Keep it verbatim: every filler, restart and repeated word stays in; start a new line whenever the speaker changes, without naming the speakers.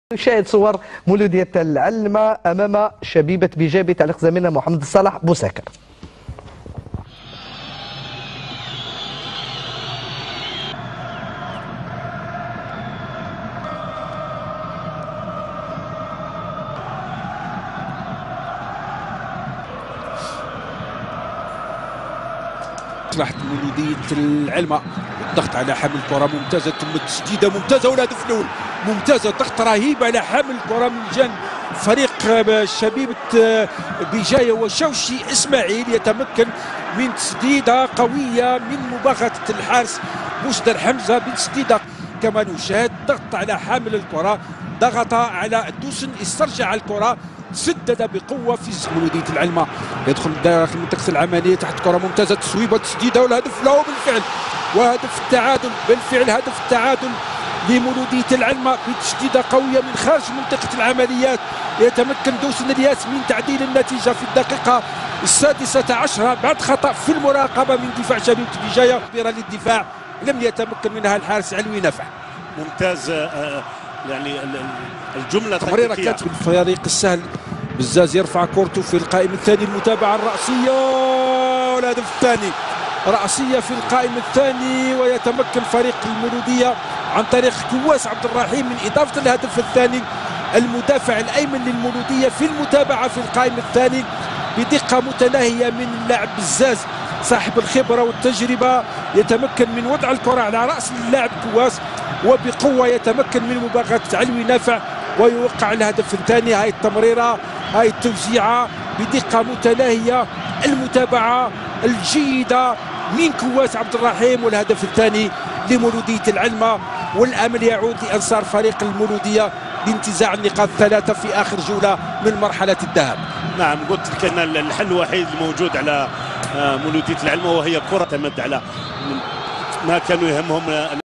نشاهد صور مولودية العلمة أمام شبيبة بجابة. تعليق زميلنا محمد الصالح بوساكر.
مصلحة مولودية العلمة، الضغط على حامل الكرة ممتازة، ثم التسديدة ممتازة والهدف الأول ممتازة، ضغط رهيب على حامل الكرة من جانب فريق شبيبة بجاية وشوشي إسماعيل يتمكن من تسديدة قوية من مباغتة الحارس مصدر حمزة بتسديدة. كما نشاهد ضغط على حامل الكرة، ضغط على دوسن، استرجع الكرة، سدد بقوه في مولودية العلمة، يدخل داخل منطقه العمليه تحت كره ممتازه، تسويبه تسديده والهدف له بالفعل، وهدف التعادل بالفعل، هدف التعادل لمولودية العلمة بتسديده قويه من خارج منطقه العمليات. يتمكن دوسن الياس من تعديل النتيجه في الدقيقه السادسه عشره بعد خطا في المراقبه من دفاع شبيبة بجايه كبيره للدفاع، لم يتمكن منها الحارس علوي نفع.
ممتاز. يعني الجمله
تمريره كانت بالفريق السهل. بزاز يرفع كورته في القائم الثاني، المتابعه الراسيه والهدف الثاني، راسيه في القائم الثاني، ويتمكن فريق المولوديه عن طريق كواس عبد الرحيم من اضافه الهدف الثاني. المدافع الايمن للمولوديه في المتابعه في القائم الثاني بدقه متناهيه من اللاعب بزاز صاحب الخبره والتجربه، يتمكن من وضع الكره على راس اللاعب كواس، وبقوه يتمكن من مباغته علوي نافع ويوقع الهدف الثاني. هاي التمريره، هاي التوزيعه بدقه متناهيه، المتابعه الجيده من كواس عبد الرحيم، والهدف الثاني لمولودية العلمة، والامل يعود لانصار فريق المولوديه بانتزاع النقاط الثلاثه في اخر جوله من مرحله الذهاب.
نعم، قلت لك ان الحل الوحيد الموجود على مولودية العلمة وهي كره تمد على ما كانوا يهمهم